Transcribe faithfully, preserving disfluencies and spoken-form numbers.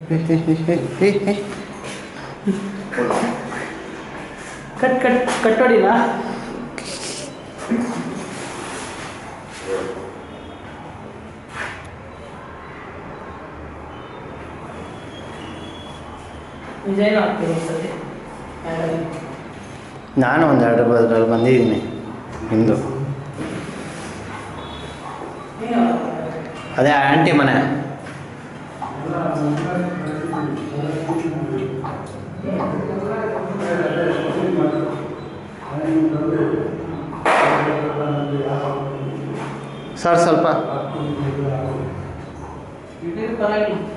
Cut cut ಕಟ್ಟೋಡಿಲ್ಲ. ವಿಜಯನ ಆಗ್ತೀವಿ ಸರಿ. ನಾನು ಒಂದು ಎರಡು ಬದ್ರಲ್ಲಿ ಬಂದಿದ್ದೀನಿ ನಿಮ್ಮದು. ಅದೇ ಆಂಟಿ ಮನೆ. ಸರ್ ಸ್ವಲ್ಪ ಪರವಾಗಿಲ್ಲ.